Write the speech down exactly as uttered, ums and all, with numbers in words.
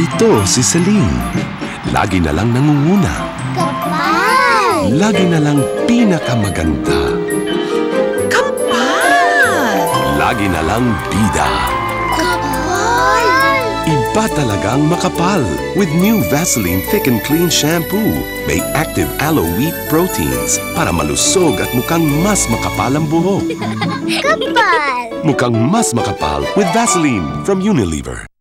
Ito si Celine. Lagi na lang nangunguna. Kapal! Lagi na lang pinakamaganda. Kapal! Lagi na lang bida. Kapal! Iba talagang makapal with new Vaseline Thick and Clean Shampoo. May active aloe wheat proteins para malusog at mukhang mas makapal ang buhok. Kapal! Mukhang mas makapal with Vaseline from Unilever.